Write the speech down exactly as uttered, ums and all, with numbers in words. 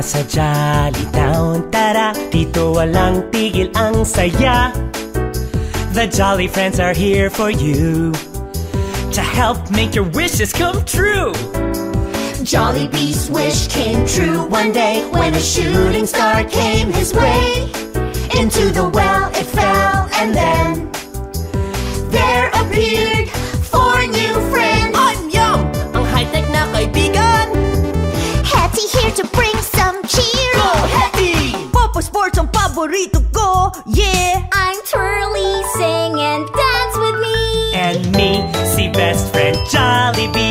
na sa Jolly Town. Tara, dito walang tigil ang saya. The Jolly Friends are here for you to help make your wishes come true. Jollibee's wish came true one day when a shooting star came his way. Into the well it fell, and then there appeared four new friends. I'm Yum, ang high-tech na kaibigan. Hetty here to bring some cheer. Go Hetty! Popo Sports ang paborito ko, yeah. I'm Twirly, sing and dance with me. And me, si best friend Jollibee.